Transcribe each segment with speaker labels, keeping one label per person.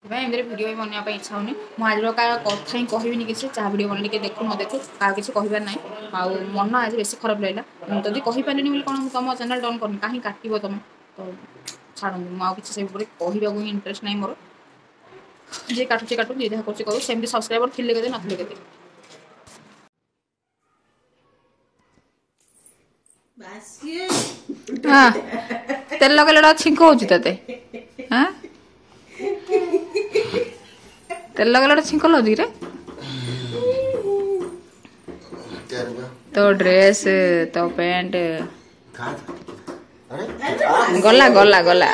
Speaker 1: एमती भिडियो भी बनवाई इच्छा होनी मुझे आज कथा ही कहबी किसी चाह भिडियो बनने के देखू न देखू क्या किसी कहबार ना आउ मन आज बेस खराब लगे मुझे कहीपारे बोली कौन तुम चैनल डन करनी कहीं काटो तुम तो छाड़ू मुझे से कहवाक ही इंटरेस्ट ना मोर जी काटुचे काटू जी जहाँ कर करूँ सेमती सब्सक्राइबर थे के नथिले के तेल लगे छिंक हो तेल लगे छिंक लगे रे तो ड्रेस तो पैंट गला गला गला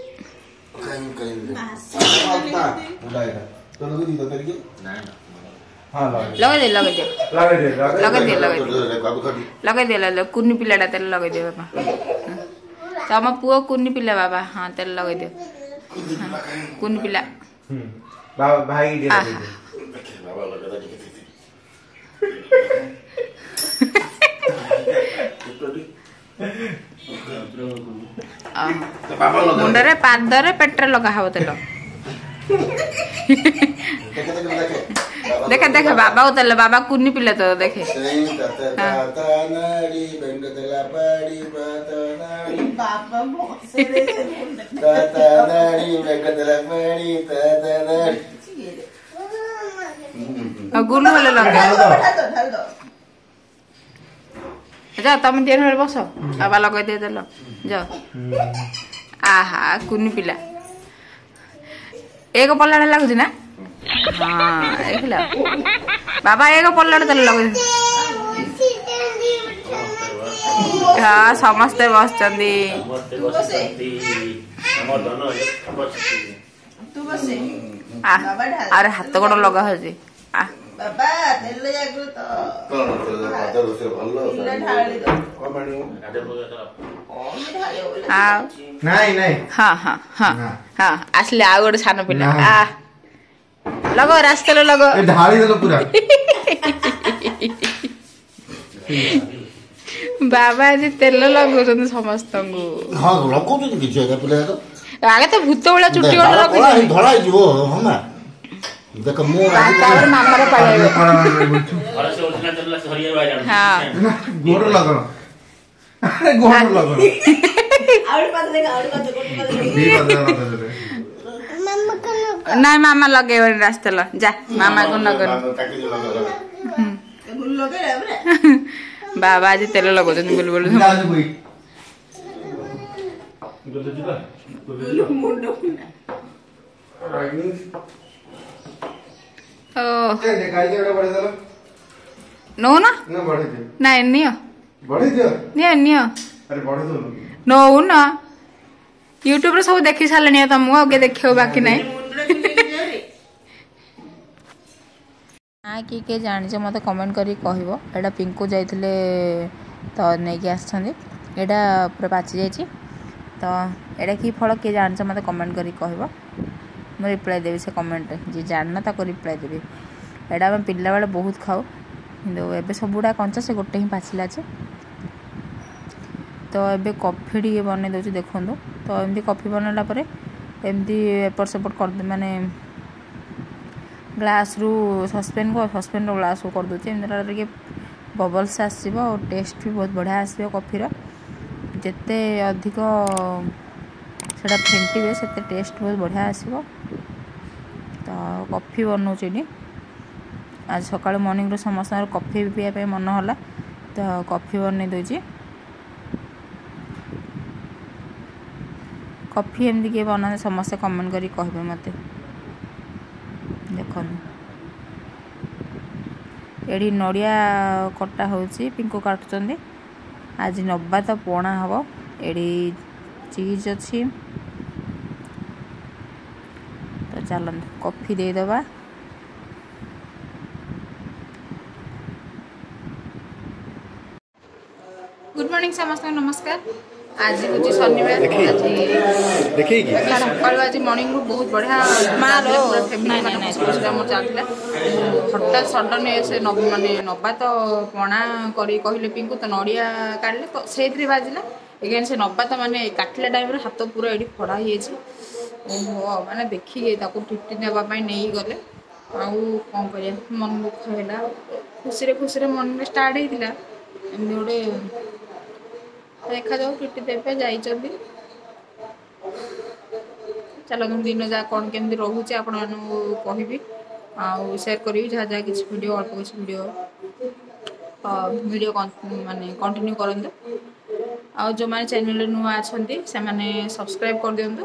Speaker 1: लगे दे लगे दे लगे दे लगे दे लगे कुन्नी पिलाटा तेल लगे दे बाबा तम पुओ कुन्नी पिला बाबा हाँ तेल लगे दे कुन्नी पिला भाई मुंडरे पादरे पेट्रे लगा हव तेल देखे देखे बाबा तेल बाबा कुन्नी पिले तो देखे गुलू वाले लगे जा तुम दिन बस बाबा लगे दे देल जाओ आहा कुन्नी पिला एक पल्ला लगुच ना हाँ देख बाबा एक पल्ला तेल लगे हाँ समस्ते बस अरे हाथ गोड़ लगा हो हाँ हाँ हाँ हाँ आसले आ गोटे सान पिला लगो रास्ते लगो बाबा आज तेल लगौन समस्त आगे तो भूत भाया चुटी देख मामार ना मामा लगे रास्ते जा मामा को लगे बाबा आज तेल लगौन बोल बोल नो ना ना नियो नो ना यूट्यूब रे सब देखि सारे तुमको आगे देखो बाकी नहीं हाँ किए जानी मत कमेंट करी कहबो एटा पिंकू जाइथिले तो नहीं आछथि एटा पूरा पाची जाइछि तो एटा की फल किए जानी मत कमेंट करी कहबो मैं रिप्लाई देवी से कमेंट जी जानना ताको रिप्लाई देवी एटा आम पिला बेले बहुत खाऊ कि एबे सबुड़ा कंचा से गोटे ही पाचिला छे तो एबे कॉफी टी बने दउछि देखो तो एमती कॉफी बनला परे एमती एपट सेपट कर माने ग्लास रु सस्पेन रो ग्लास कर दूचे एमती बबल्स आसो और टेस्ट भी बहुत बढ़िया आसो कॉफीर जिते अधिक सेटा फेंटे से टेस्ट बहुत बढ़िया आसो तो कॉफी बनाऊँ आज सकाल मॉर्निंग समस्त कॉफी पीवा मन है तो कॉफी बन दूची कॉफी एमती किए बना समस्ते कमेंट करी कहबे मत देख ये नड़िया कटा होची पिंकू काटुचंदी आज नबा तो पणा हम ये चीज अच्छी तो चल कॉफी देदबा गुड मॉर्निंग समस्त नमस्कार आज हूँ शनिवार आज मॉर्निंग बहुत बढ़िया चलता हठात सडन से मानने नबा तो पणा कर कहले पिंकू तो नड़िया काटले तो से बाजिला एगेन से नबा तो मानने काटिला टाइम हाथ पूरा ये फड़ा ओहो मैंने देखिए ट्रिट नापी नहीं गले आउ कौन कर मन दुख है खुशी खुशी मन में स्टार्ट होता एमती गोटे देखा जाऊ ट्रिट देवे जाइए चलो दिन जहाँ कौन केमती रोचे आपण कहि आउ सेयार करी जहाँ जहाँ किसी वीडियो अल्प किसी वीडियो माने कंटिन्यू करंतु आउ जो मैंने चैनल नुआ अच्छा से मैंने सब्सक्राइब कर दिंतु।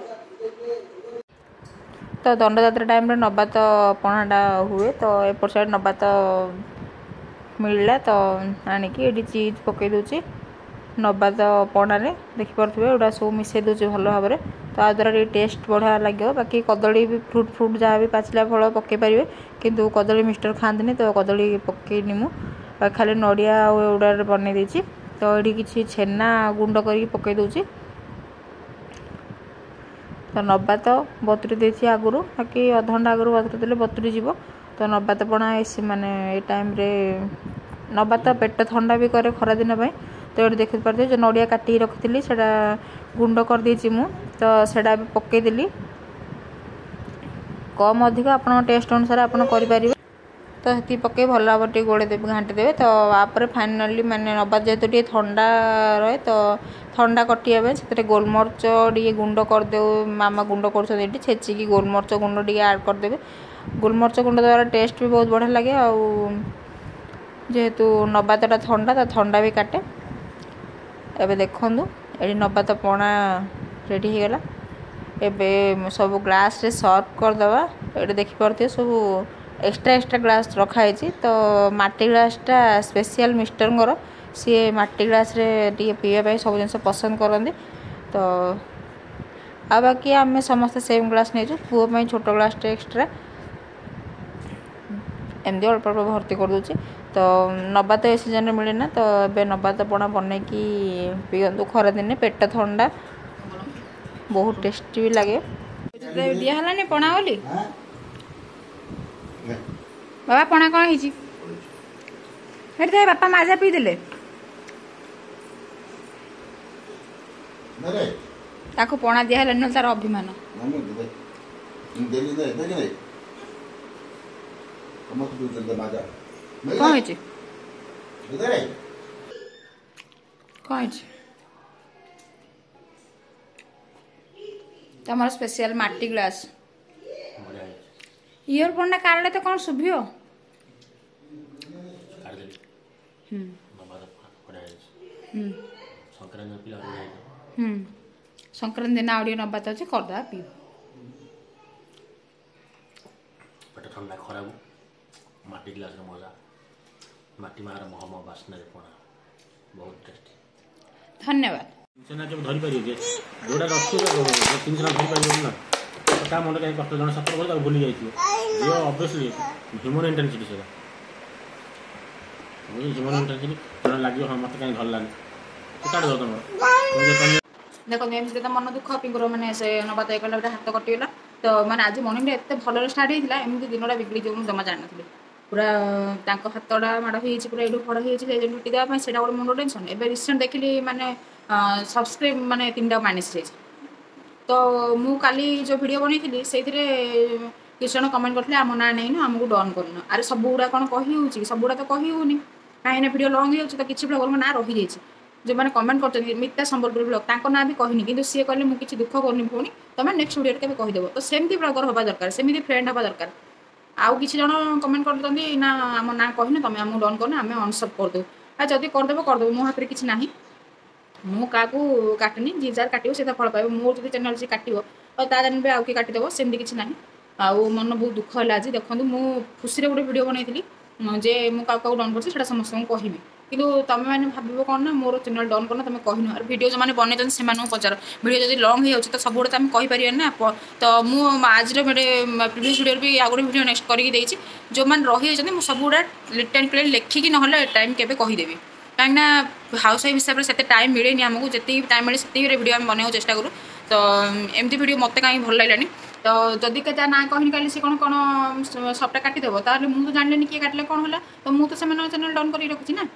Speaker 1: तो दंडयात्रा टाइम नबात पणाटा हुए तो एपट साइड नबात मिलला तो आणिकी ये चीज पकई दूची नबात पणारे देखिपे एटा सब मिसई दूचे भल भाव में तो आ द्वारा टेस्ट बढ़िया लगे बाकी कदली भी फ्रुट फ्रुट जहाँ भी पाचिला फल पकई पारे किंतु कदली मिस्टर खाती तो कदली पकईनी मु खाली नड़िया एगुड़ा बनई देती तो ये किसी छेना गुंड करके पकई दूची तो नबात बतुरी देती आगुरी बाकी अधघंटा आगुरी बतुरी देले बतुरी जीव तो नबात पणा माने ये टाइम रे नबात पेट ठंडा भी करे खरा दिन पे तो ये देखी पारे जो नड़िया काटिक रखी से गुंड कर देची मु तो सेटा पकईदेली कम अधिक आप टेस्ट अनुसार आप करें तो ये पकई भल भाव टे गोड़े देवे घाटी देवे तो आप फाइनाली मैंने नबात जेहेतु टे ठंडा रहे तो ठंडा कटिया से गोलमरच टे गुंड करदे मामा गुंड कर छेचिकी गोलमरच गुंड टे आड करदे गोलमरच गुंड द्वारा टेस्ट भी बहुत बढ़िया लगे जेहेतु नबातटा ठंडा तो ठंडा भी काटे एबे देखूँ ये नबात पणा रेडी हो गला एबे सब ग्लास रे सर्व करदवा ये देखिपे सब एक्स्ट्रा एक्स्ट्रा ग्लास रखाई तो माटी ग्लासटा स्पेशल मिस्टर सी माटी ग्लास रे टी पीवा सब जिन पसंद करते तो आ बाकी आम समस्त सेम ग्लास नहीं पुओ छोट ग्लास एक्स्ट्रा एमती अल्प अल्प भर्ती कर दूची तो नबात ए सीजन मिले ना तो ए नबात पणा बन की पीतु खरा दिन पेट ठंडा बहुत टेस्टी भी लगे दिहलानी पणा बोली बाबा पणा कौन है बापा माजा पीदे ताको पणा दिहलानी तार अभिमान तमर स्पेशल माटी ग्लास इयरफोन काढ़ले तो कौन शुभियो संक्रांति दिन आउे नबात अच्छे करदा पी
Speaker 2: पेट ठंडा खराब माटी ग्लास मजा माटी मार महम बास्ना पणा बहुत टेस्टी
Speaker 1: धन्यवाद
Speaker 2: सेना जब धरी पारि जोड़ा रखी तीन दिन धरी पार ना ता मन कहीं कष्ट जन सफर कर भूली जाइए ऑब्वियसली ह्यूमन इंटेंसिटी से ह्यूमन इंटेंसिटी जन लगे हाँ मत कहीं भल लगे काट दो तुम
Speaker 1: देखो एमती तो मन दुख पिंकुर मैंने से नबात एक हाथ कटिगला तो मैंने आज मर्निंग एत भल स्टार्ट होता एमती दिन बिगड़ी जो जमा जानी पूरा हाथटा माड़ हो पूरा ये फड़ हो लुटी देवाई से गोटे मुंड टेंशन एवं रिसेंट देखिली मैंने सब्सक्राइब मैंने 3टा माइनस तो मु काली जो वीडियो बनई से किसी जन कमेंट करते आम ना नहीं आमको डन करन अरे सब गुड़ा कौन कही सब गुड़ा तो कही होनी कहीं वीडियो लंग हो तो किसी ब्लगर ना रही जाइए जो मैंने कमेंट कर मिता संबलपुर ब्लॉग ना भी कहनी कि सी कहले मुझे दुख करनी पुणी तुम नेक्स्ट वीडियो के कहीदेव तो सेमती ब्लगर हवा दरकार सेमती फ्रेंड हवा दरकार आउ किसी जन कमेंट करते ना आम ना कहनी तुम आमको डन करना आम अनसब करदे आ जदि करदेव मो हाथ में किसी ना मु क्या काटनी जी जार काट से फल पाइब मोर जो चैनल से काट जानवे आउ किए काटिदेव सेमती किसी ना आउ मन बहुत दुख है आज देखो मुझे खुशी गोटे वीडियो बनई जे मुझे डन कर समस्त कहबी कि तुम मैंने भाव कौन ना मोर चैनल डन करना तुम कहन और वीडियो जो मैंने बनई से पचार वीडियो जब लंग हो तो सब गुड़ा तो आम कहीपर ना तो मुझे आज प्रीवियस वीडियो भी आगे वीडियो नेक्स्ट करके जो मैंने रही मुझे सब गुड़ा लिट एंड क्लियर लिखिकी ना टाइम के कहीदेवी कहीं हाउस वाइफ हिसाब से टाइम मिले आमको जी टाइम मिले से वीडियो आम बनवा चेस्ट करूँ तो एमती वीडियो मत कहीं भल लगे तो जदि के ना कहनी कहली सी कौन कौन सबटा काटिदेव तो मुझे जानले किए काटिले कौन है तो मुझे चैनल डन कर रखुची ना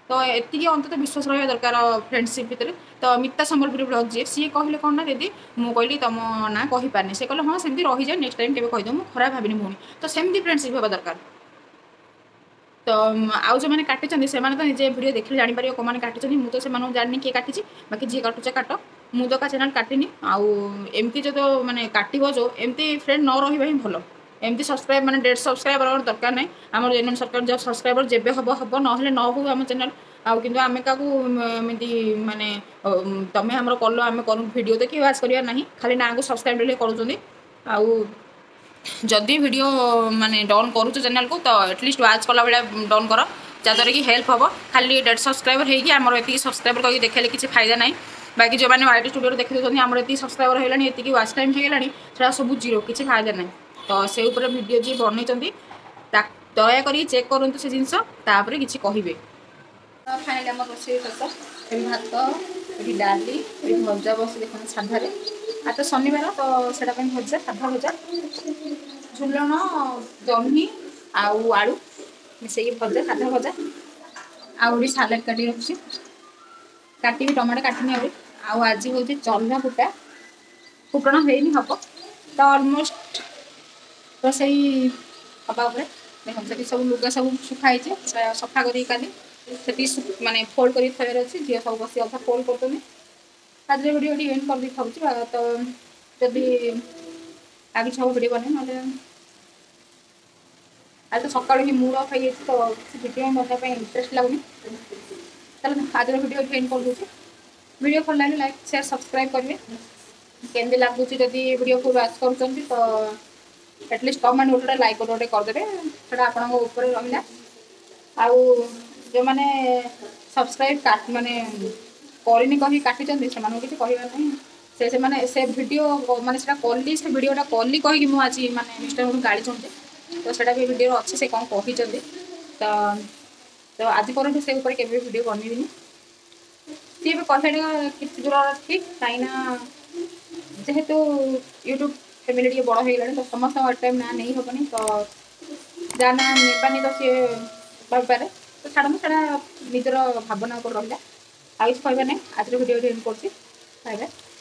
Speaker 3: तो एति अंत विश्वास रहा दरकार फ्रेंडशिप भितर। तो मिता संबलपुर ब्लॉग जी सी कहले कौन ना दीदी मुझे कहली तुम ना कहीपारे से कहले हाँ सेमती रही जाए नेक्स्ट टाइम के कहीद मुझे खराब भाविनी भूमि तो सेमती फ्रेंडशिप होगा दरकार। तो आउ जो मैंने काटी तो निजे वीडियो देखिए जापर कौन मैंने काटी मुझे से जानी किए काटी बाकी जी काटुचे काट मु तो का चैनल काटिनी आमती जो तो मैंने काट जो एमती फ्रेंड न रही भल एमती सब्सक्राइब मैंने 150 सब्सक्राइबर दरकार ना आम जेन सरकार जब सब्सक्राइबर जब हम हम ना न हो आम चैनल आउ कि आम क्या एमती मानने तुम्हें आम कल आम कर भिड तो कि वाच करवा ना खाली ना को सब्सक्राइब कर जदि वीडियो माने डाउन करूँ चैनल को तो एटलिस्ट वाच कला बेला डाउन कर जहाँद्वारा कि हेल्प हम खाली 150 सब्सक्राइबर होगी आमर ये सब्सक्राइबर कहीं देखेले किसी फायदा ना बाकी जो मैंने वाइटी स्टूडियो देखते हैं आमर ये सब्सक्राइबर होगा ये वाच टाइम होगा सब जीरो किसी फायदा ना तो से वीडियो जी बनई दयाकोरी चेक करूँ से जिनपर किसी कहे फाइनाली आम रोषे शेष भात ये डाली भजा बस देखते साधारे आज तो शनिवार तो से भजा साधा भजा झुलन जह्नी आउ आलू मिसेक भजा साधा भजा आउरी सालाड काटी रखी काटी टमाटो काटनी आउ आज हूँ चल्ला फुटा फुटण होनी हम तो अलमोस्ट रोसई हवा देखते सब लुगा सब सुखाई सफा करी माने फोल्ड कर थोड़े अच्छे झील सब बस अधा फोल्ड कर आज वीडियो एंड कर दी खाऊँ तो जब आगे सब वीडियो बने ना आज तो सकाल ही मूड अफ है तो वीडियो बनाने इंटरेस्ट लगुनि चलो आज वीडियो एंड कर दूसरी वीडियो भल लगे लाइक शेयर सब्सक्राइब करेंगे केमती लगुच जब वीडियो को वाच कर तो एटलिस्ट कमेंट गोटे लाइक गोटे करदे से आप रहा आउ जो मैंने सब्सक्राइब काट माने करनी कही काटी से किसी कहना नहीं से माने से वीडियो माने से कली से वीडियोटा कली कहीकि मुझे आज माने मिस्टर गाड़ी चुंटे तो सेटा भी वीडियो अच्छे से कौन कही तो आज पर से ऊपर के वीडियो बनईनी सी भी कहता किसी दूर ठीक कहीं जेहेतु यूट्यूब फैमिली टे बड़ हो तो समस्त टाइम ना नहीं हेनी तो जहाँ ना नेबानी तो सी भाई तो छाड़ से निजर भावना रहा आई कहना आज वीडियो एंड कर